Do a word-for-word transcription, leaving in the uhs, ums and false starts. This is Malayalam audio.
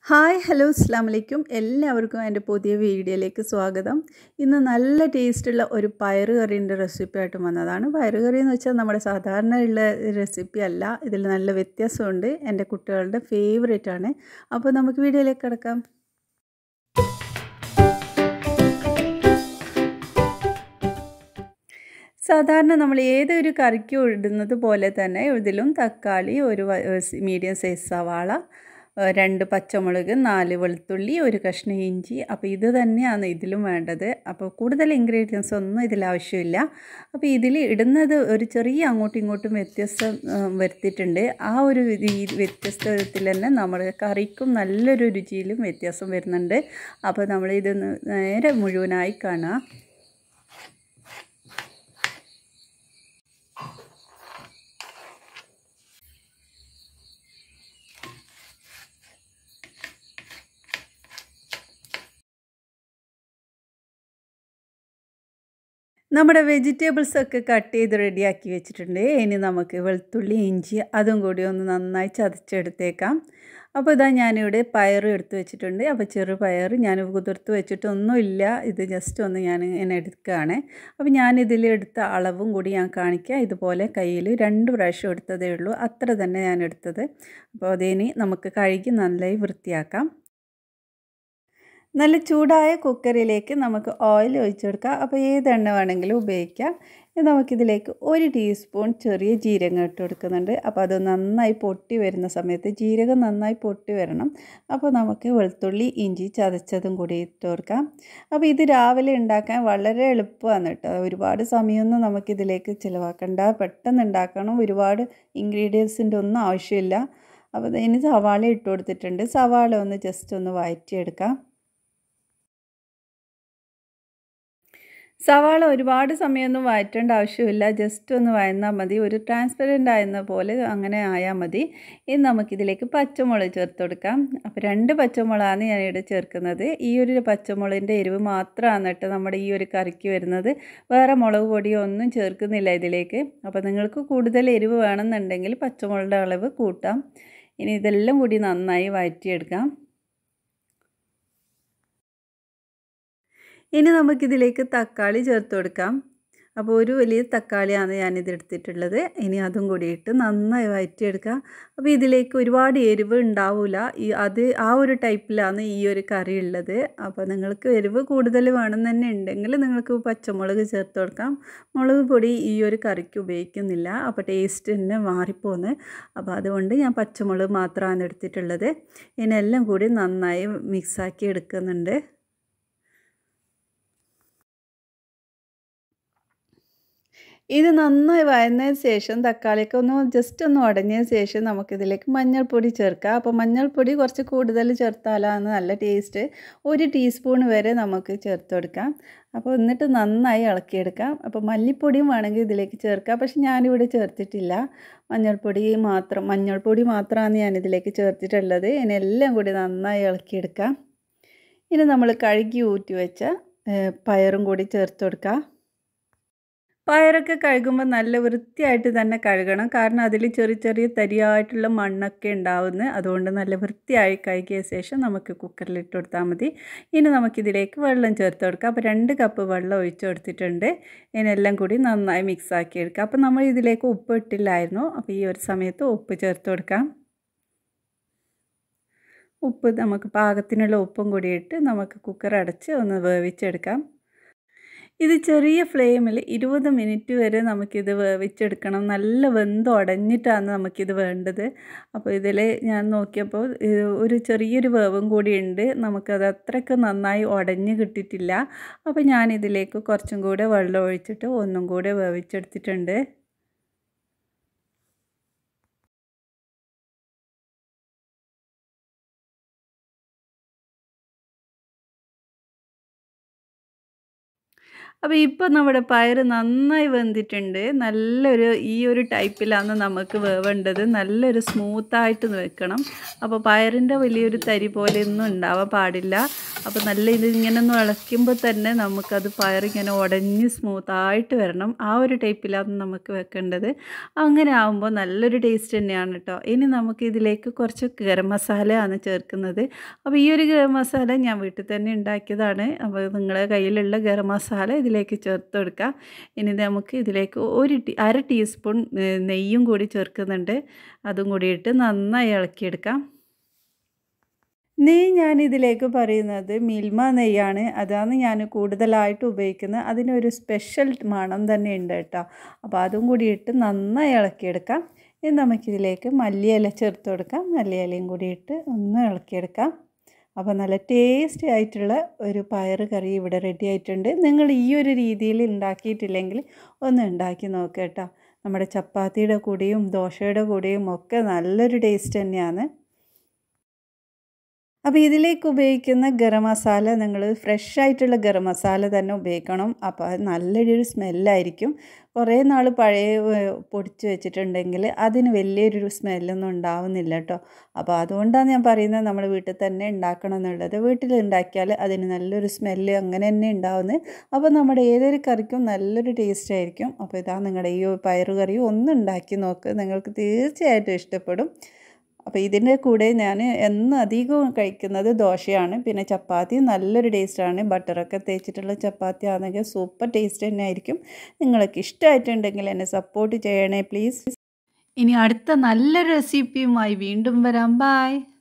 ഹായ് ഹലോ അസ്സലാമു അലൈക്കും എല്ലാവർക്കും എൻ്റെ പുതിയ വീഡിയോയിലേക്ക് സ്വാഗതം. ഇന്ന് നല്ല ടേസ്റ്റുള്ള ഒരു പയറ് കറീൻ്റെ റെസിപ്പി ആയിട്ട് വന്നതാണ്. പയറ് കറി എന്ന് വെച്ചാൽ നമ്മുടെ സാധാരണ ഉള്ള റെസിപ്പി അല്ല, ഇതിൽ നല്ല വ്യത്യാസമുണ്ട്. എൻ്റെ കുട്ടികളുടെ ഫേവറേറ്റ് ആണ്. അപ്പോൾ നമുക്ക് വീഡിയോയിലേക്ക് കിടക്കാം. സാധാരണ നമ്മൾ ഏതൊരു കറിക്കും ഇടുന്നത് പോലെ തന്നെ ഇതിലും തക്കാളി, ഒരു മീഡിയം സൈസ് സവാള, രണ്ട് പച്ചമുളക്, നാല് വെളുത്തുള്ളി, ഒരു കഷ്ണം ഇഞ്ചി. അപ്പോൾ ഇത് തന്നെയാണ് ഇതിലും വേണ്ടത്. അപ്പോൾ കൂടുതൽ ഇൻഗ്രീഡിയൻസ് ഒന്നും ഇതിൽ ആവശ്യമില്ല. അപ്പോൾ ഇതിൽ ഇടുന്നത് ഒരു ചെറിയ അങ്ങോട്ടും ഇങ്ങോട്ടും വ്യത്യസ്തം വരുത്തിയിട്ടുണ്ട്. ആ ഒരു വ്യത്യസ്തത്തിൽ തന്നെ നമ്മുടെ കറിക്കും നല്ലൊരു രുചിയിലും വ്യത്യാസം വരുന്നുണ്ട്. അപ്പോൾ നമ്മളിത് നേരെ മുഴുവനായി കാണാം. നമ്മുടെ വെജിറ്റബിൾസൊക്കെ കട്ട് ചെയ്ത് റെഡിയാക്കി വെച്ചിട്ടുണ്ട്. ഇനി നമുക്ക് വെളുത്തുള്ളി, ഇഞ്ചി അതും കൂടി ഒന്ന് നന്നായി ചതച്ചെടുത്തേക്കാം. അപ്പോൾ ഇതാ ഞാനിവിടെ പയർ എടുത്ത് വെച്ചിട്ടുണ്ട്. അപ്പോൾ ചെറുപയർ ഞാൻ കുതിർത്ത് വെച്ചിട്ടൊന്നുമില്ല, ഇത് ജസ്റ്റ് ഒന്ന് ഞാൻ ഇങ്ങനെ എടുക്കുകയാണ്. അപ്പോൾ ഞാനിതിൽ എടുത്ത അളവും കൂടി ഞാൻ കാണിക്കാം. ഇതുപോലെ കയ്യിൽ രണ്ട് പ്രാവശ്യം എടുത്തതേ ഉള്ളൂ, അത്ര തന്നെ ഞാൻ എടുത്തത്. അപ്പോൾ അതിനി നമുക്ക് കഴുകി നന്നായി വൃത്തിയാക്കാം. നല്ല ചൂടായ കുക്കറിലേക്ക് നമുക്ക് ഓയിൽ ഒഴിച്ചെടുക്കാം. അപ്പോൾ ഏത് എണ്ണ വേണമെങ്കിലും ഉപയോഗിക്കാം. നമുക്കിതിലേക്ക് ഒരു ടീസ്പൂൺ ചെറിയ ജീരകം ഇട്ട് കൊടുക്കുന്നുണ്ട്. അപ്പോൾ അത് നന്നായി പൊട്ടി വരുന്ന സമയത്ത്, ജീരകം നന്നായി പൊട്ടി വരണം. അപ്പോൾ നമുക്ക് വെളുത്തുള്ളി, ഇഞ്ചി ചതച്ചതും കൂടി ഇട്ട് കൊടുക്കാം. അപ്പോൾ ഇത് രാവിലെ ഉണ്ടാക്കാൻ വളരെ എളുപ്പമാണ് കേട്ടോ. ഒരുപാട് സമയമൊന്നും നമുക്കിതിലേക്ക് ചിലവാക്കണ്ട, പെട്ടെന്ന് ഉണ്ടാക്കണം. ഒരുപാട് ഇൻഗ്രീഡിയൻസിൻ്റെ ഒന്നും ആവശ്യമില്ല. അപ്പോൾ ഇനി സവാള ഇട്ട് കൊടുത്തിട്ടുണ്ട്. സവാള ഒന്ന് ജസ്റ്റ് ഒന്ന് വഴറ്റിയെടുക്കാം. സവാള ഒരുപാട് സമയമൊന്നും വഴറ്റേണ്ട ആവശ്യമില്ല, ജസ്റ്റ് ഒന്ന് വഴന്നാൽ മതി. ഒരു ട്രാൻസ്പെറൻ്റ് ആയിരുന്ന പോലെ അങ്ങനെ ആയാൽ മതി. ഇനി നമുക്കിതിലേക്ക് പച്ചമുളക് ചേർത്ത് കൊടുക്കാം. അപ്പോൾ രണ്ട് പച്ചമുളകാണ് ഞാനിവിടെ ചേർക്കുന്നത്. ഈ ഒരു പച്ചമുളകിൻ്റെ എരിവ് മാത്രമാണ് കേട്ടോ നമ്മുടെ ഈ ഒരു കറിക്ക് വരുന്നത്. വേറെ മുളക് പൊടിയോ ഒന്നും ചേർക്കുന്നില്ല ഇതിലേക്ക്. അപ്പോൾ നിങ്ങൾക്ക് കൂടുതൽ എരിവ് വേണമെന്നുണ്ടെങ്കിൽ പച്ചമുളകിൻ്റെ അളവ് കൂട്ടാം. ഇനി ഇതെല്ലാം കൂടി നന്നായി വഴറ്റിയെടുക്കാം. ഇനി നമുക്കിതിലേക്ക് തക്കാളി ചേർത്ത് കൊടുക്കാം. അപ്പോൾ ഒരു വലിയ തക്കാളിയാണ് ഞാനിത് എടുത്തിട്ടുള്ളത്. ഇനി അതും കൂടി ഇട്ട് നന്നായി വഴറ്റിയെടുക്കാം. അപ്പോൾ ഇതിലേക്ക് ഒരുപാട് എരിവ് ഉണ്ടാവില്ല. ഈ അത് ആ ഒരു ടൈപ്പിലാണ് ഈ ഒരു കറി ഉള്ളത്. അപ്പോൾ നിങ്ങൾക്ക് എരിവ് കൂടുതൽ വേണം തന്നെ ഉണ്ടെങ്കിൽ നിങ്ങൾക്ക് പച്ചമുളക് ചേർത്ത് കൊടുക്കാം. മുളക് പൊടി ഈ ഒരു കറിക്ക് ഉപയോഗിക്കുന്നില്ല, അപ്പോൾ ടേസ്റ്റ് തന്നെ മാറിപ്പോകുന്നത്. അപ്പോൾ അതുകൊണ്ട് ഞാൻ പച്ചമുളക് മാത്രമാണ് എടുത്തിട്ടുള്ളത്. ഇതിനെല്ലാം കൂടി നന്നായി മിക്സാക്കി എടുക്കുന്നുണ്ട്. ഇത് നന്നായി വഴന്നതിന് ശേഷം തക്കാളിയൊക്കെ ഒന്ന് ജസ്റ്റ് ഒന്ന് ഉടഞ്ഞതിന് ശേഷം നമുക്കിതിലേക്ക് മഞ്ഞൾപ്പൊടി ചേർക്കാം. അപ്പോൾ മഞ്ഞൾപ്പൊടി കുറച്ച് കൂടുതൽ ചേർത്താലാണ് നല്ല ടേസ്റ്റ്. ഒരു ടീസ്പൂൺ വരെ നമുക്ക് ചേർത്ത് കൊടുക്കാം. അപ്പോൾ എന്നിട്ട് നന്നായി ഇളക്കിയെടുക്കാം. അപ്പോൾ മല്ലിപ്പൊടിയും വേണമെങ്കിൽ ഇതിലേക്ക് ചേർക്കാം, പക്ഷെ ഞാനിവിടെ ചേർത്തിട്ടില്ല. മഞ്ഞൾപ്പൊടി മാത്രം മഞ്ഞൾപ്പൊടി മാത്രമാണ് ഞാനിതിലേക്ക് ചേർത്തിട്ടുള്ളത്. ഇതിനെല്ലാം കൂടി നന്നായി ഇളക്കിയെടുക്കാം. ഇനി നമ്മൾ കഴുകി ഊറ്റി വെച്ച പയറും കൂടി ചേർത്ത് കൊടുക്കാം. പയറൊക്കെ കഴുകുമ്പോൾ നല്ല വൃത്തിയായിട്ട് തന്നെ കഴുകണം, കാരണം അതിൽ ചെറിയ ചെറിയ തരിയായിട്ടുള്ള മണ്ണൊക്കെ ഉണ്ടാവുന്നു. അതുകൊണ്ട് നല്ല വൃത്തിയായി കഴുകിയ ശേഷം നമുക്ക് കുക്കറിൽ ഇട്ട് കൊടുത്താൽ മതി. ഇനി നമുക്കിതിലേക്ക് വെള്ളം ചേർത്ത് കൊടുക്കാം. അപ്പോൾ രണ്ട് കപ്പ് വെള്ളം ഒഴിച്ച് കൊടുത്തിട്ടുണ്ട്. ഇതിനെല്ലാം കൂടി നന്നായി മിക്സാക്കി എടുക്കാം. അപ്പോൾ നമ്മൾ ഇതിലേക്ക് ഉപ്പ് ഇട്ടില്ലായിരുന്നു, അപ്പോൾ ഈ ഒരു സമയത്ത് ഉപ്പ് ചേർത്ത് കൊടുക്കാം. ഉപ്പ് നമുക്ക് പാകത്തിനുള്ള ഉപ്പും കൂടി ഇട്ട് നമുക്ക് കുക്കർ അടച്ച് ഒന്ന് വേവിച്ചെടുക്കാം. ഇത് ചെറിയ ഫ്ലെയിമിൽ ഇരുപത് മിനിറ്റ് വരെ നമുക്കിത് വേവിച്ചെടുക്കണം. നല്ല വെന്ത് ഉടഞ്ഞിട്ടാണ് നമുക്കിത് വേണ്ടത്. അപ്പോൾ ഇതിൽ ഞാൻ നോക്കിയപ്പോൾ ഒരു ചെറിയൊരു വേവും കൂടി ഉണ്ട്. നമുക്കത് അത്രയ്ക്ക് നന്നായി ഉടഞ്ഞ് കിട്ടിയിട്ടില്ല. അപ്പോൾ ഞാനിതിലേക്ക് കുറച്ചും കൂടെ വെള്ളം ഒഴിച്ചിട്ട് ഒന്നും കൂടെ വേവിച്ചെടുത്തിട്ടുണ്ട്. അപ്പോൾ ഇപ്പോൾ നമ്മുടെ പയർ നന്നായി വെന്തിട്ടുണ്ട്. നല്ലൊരു ഈ ഒരു ടൈപ്പിലാണ് നമുക്ക് വേവേണ്ടത്. നല്ലൊരു സ്മൂത്തായിട്ട് വെക്കണം. അപ്പോൾ പയറിൻ്റെ വലിയൊരു തരി പോലെയൊന്നും ഉണ്ടാവാൻ പാടില്ല. അപ്പോൾ നല്ല ഇത് ഇങ്ങനെ ഒന്ന് ഇളക്കുമ്പോൾ തന്നെ നമുക്കത് പയറിങ്ങനെ ഉടഞ്ഞ് സ്മൂത്തായിട്ട് വരണം. ആ ഒരു ടൈപ്പിലാണ് നമുക്ക് വെക്കേണ്ടത്. അങ്ങനെ ആകുമ്പോൾ നല്ലൊരു ടേസ്റ്റ് തന്നെയാണ് കേട്ടോ. ഇനി നമുക്ക് ഇതിലേക്ക് കുറച്ച് ഗരം മസാലയാണ് ചേർക്കുന്നത്. അപ്പോൾ ഈ ഒരു ഗരം മസാല ഞാൻ വീട്ടിൽ തന്നെ ഉണ്ടാക്കിയതാണ്. അപ്പോൾ നിങ്ങളുടെ കയ്യിലുള്ള ഗരം മസാല ഇതിലേക്ക് ചേർത്ത് കൊടുക്കുക. ഇനി നമുക്ക് ഇതിലേക്ക് ഒരു ടീ അര ടീസ്പൂൺ നെയ്യും കൂടി ചേർക്കുന്നുണ്ട്. അതും കൂടി ഇട്ട് നന്നായി ഇളക്കിയെടുക്കാം. നെയ്യ് ഞാനിതിലേക്ക് പറയുന്നത് മിൽമ നെയ്യാണ്. അതാണ് ഞാൻ കൂടുതലായിട്ട് ഉപയോഗിക്കുന്നത്. അതിനൊരു സ്പെഷ്യൽ മണം തന്നെ ഉണ്ട് കേട്ടോ. അപ്പോൾ അതും കൂടി ഇട്ട് നന്നായി ഇളക്കിയെടുക്കാം. ഇനി നമുക്കിതിലേക്ക് മല്ലിയില ചേർത്ത് കൊടുക്കാം. മല്ലിയിലയും കൂടി ഇട്ട് ഒന്ന് ഇളക്കിയെടുക്കാം. അപ്പോൾ നല്ല ടേസ്റ്റി ആയിട്ടുള്ള ഒരു പയർ കറി ഇവിടെ റെഡി ആയിട്ടുണ്ട്. നിങ്ങൾ ഈ ഒരു രീതിയിൽ ഉണ്ടാക്കിയിട്ടില്ലെങ്കിൽ ഒന്ന് ഉണ്ടാക്കി നോക്കുക കേട്ടോ. നമ്മുടെ ചപ്പാത്തിയുടെ കൂടെയും ദോശയുടെ കൂടെയും ഒക്കെ നല്ലൊരു ടേസ്റ്റ് തന്നെയാണ്. അപ്പോൾ ഇതിലേക്ക് ഉപയോഗിക്കുന്ന ഗരം മസാല നിങ്ങൾ ഫ്രഷ് ആയിട്ടുള്ള ഗരം മസാല തന്നെ ഉപയോഗിക്കണം. അപ്പോൾ അത് നല്ലൊരു സ്മെല്ലായിരിക്കും. കുറേ നാൾ പഴയ പൊടിച്ച് വെച്ചിട്ടുണ്ടെങ്കിൽ അതിന് വലിയൊരു സ്മെല്ലൊന്നും ഉണ്ടാവുന്നില്ല കേട്ടോ. അപ്പോൾ അതുകൊണ്ടാണ് ഞാൻ പറയുന്നത് നമ്മൾ വീട്ടിൽ തന്നെ ഉണ്ടാക്കണം എന്നുള്ളത്. വീട്ടിൽ ഉണ്ടാക്കിയാൽ അതിന് നല്ലൊരു സ്മെല്ല് അങ്ങനെ തന്നെ ഉണ്ടാവുന്നത്. അപ്പോൾ നമ്മുടെ ഏതൊരു കറിക്കും നല്ലൊരു ടേസ്റ്റ് ആയിരിക്കും. അപ്പോൾ ഇതാ നിങ്ങളുടെ ഈ പയറു കറി ഒന്ന് ഉണ്ടാക്കി നോക്ക്. നിങ്ങൾക്ക് തീർച്ചയായിട്ടും ഇഷ്ടപ്പെടും. അപ്പോൾ ഇതിൻ്റെ കൂടെ ഞാൻ എന്നും അധികവും കഴിക്കുന്നത് ദോശയാണ്. പിന്നെ ചപ്പാത്തി നല്ലൊരു ടേസ്റ്റാണ്. ബട്ടറൊക്കെ തേച്ചിട്ടുള്ള ചപ്പാത്തി ആണെങ്കിൽ സൂപ്പർ ടേസ്റ്റ് തന്നെ ആയിരിക്കും. നിങ്ങൾക്ക് ഇഷ്ടമായിട്ടുണ്ടെങ്കിൽ എന്നെ സപ്പോർട്ട് ചെയ്യണേ പ്ലീസ്. ഇനി അടുത്ത നല്ല റെസിപ്പിയുമായി വീണ്ടും വരാം. ബൈ.